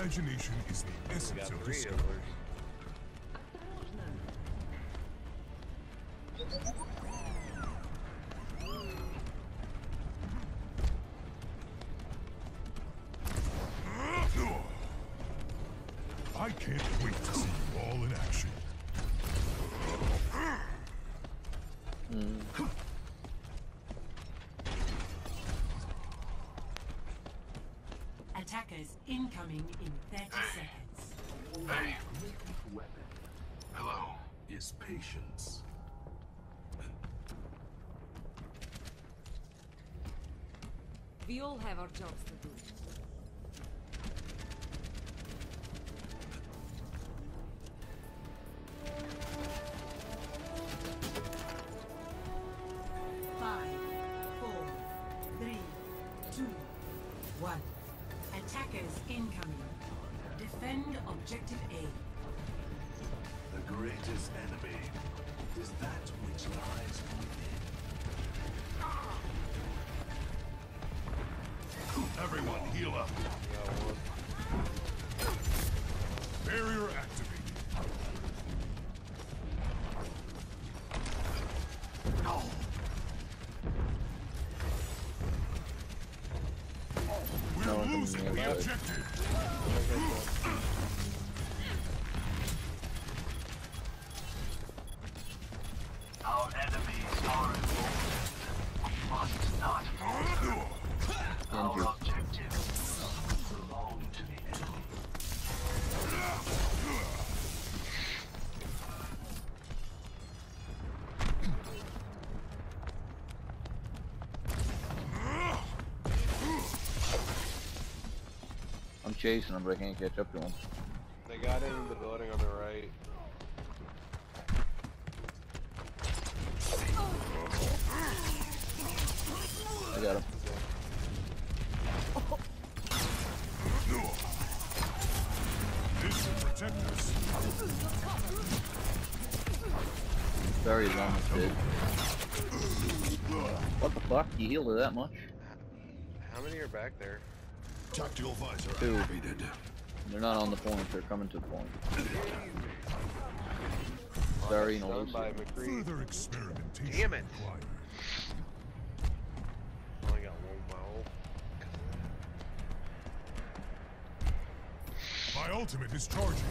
Imagination is the We essence got of 3 discovery. healers. I can't wait to see you all in action. Attackers incoming in 30 seconds. Hey, weapon. Hello. Is patience. We all have our jobs to do. Five, four, three, two, one. Attackers incoming. Defend objective A. The greatest enemy is that which lies within. Everyone heal up. Barrier activated. We're losing the objective. Our enemies are involved. We must not falter. Our objectives belong to the enemy. I'm chasing him, but I can't catch up to him. They got in the building on the right. I got him. This will protect us. Barry's almost dead. What the fuck? You healed her that much? How many are back there? Tactical visor Two. activated. They're not on the point, they're coming to the point. Barry and Stunned by Alicia. McCree. Further experimentation Damn it. required. Only got 1 mile. My ultimate is charging.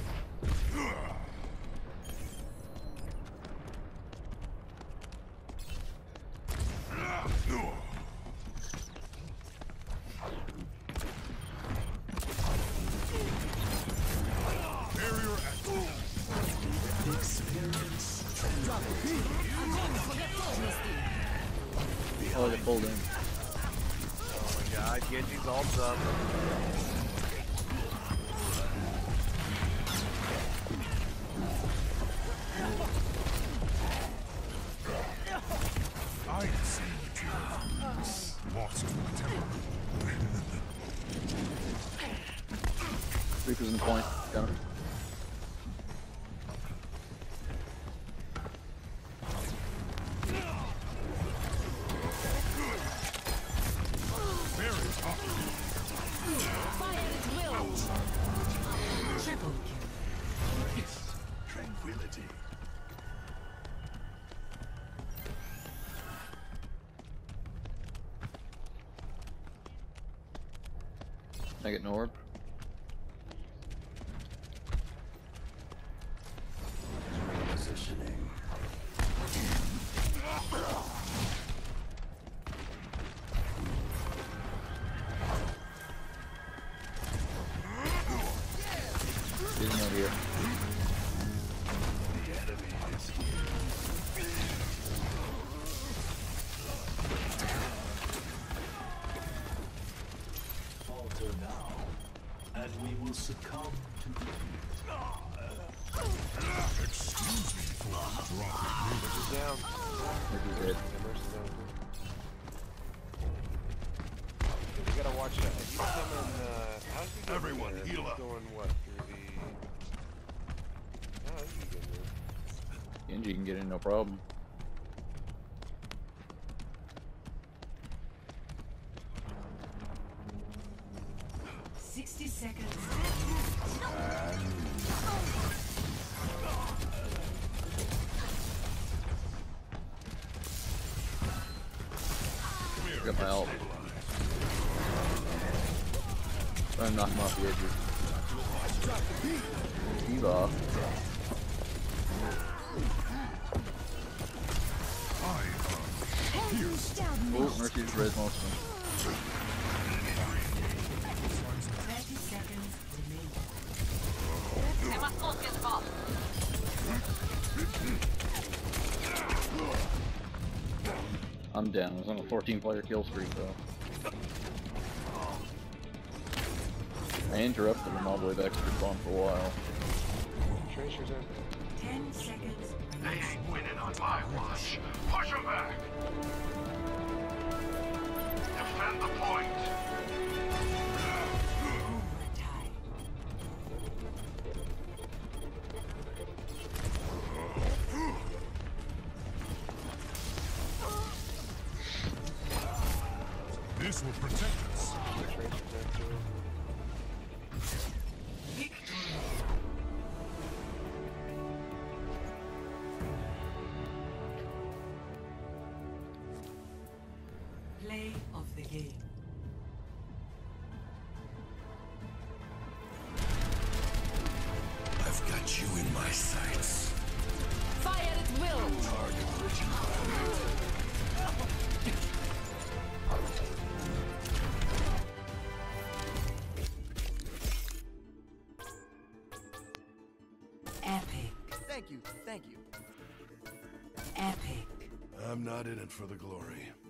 Barrier activated. Oh, they pulled in. Oh my god, Genji's ult's up. I see what you have. Lost my temper. Reaper's in the point. Got him. Barrier up. Fire at will! Triple kill. Tranquility. Can I get an orb? Positioning. He's not here. The enemy is here. Falter now, and we will succumb to defeat. Excuse me for dropping. He's down. He's dead. Yeah, Mercy's down. We gotta watch that. He's coming, how's he getting Everyone there? heal He's up. going what, through the... How is he getting there? Genji can get in, no problem. 60 seconds. Got my ult. Trying to knock him off the edges. He's off. Oh, Mercy's res most of them. 30 seconds remaining. I'm down. I was on a 14-player kill streak though. I interrupted him all the way back to the spawn for a while. Tracer's in. 10 seconds They remaining. ain't winning on my watch. Push them back. Defend the point. Overtime. This will protect us. Tracer's in too. Play of the game. I've got you in my sights. Fire at will. Target original. Epic. Thank you, thank you. Epic. I'm not in it for the glory.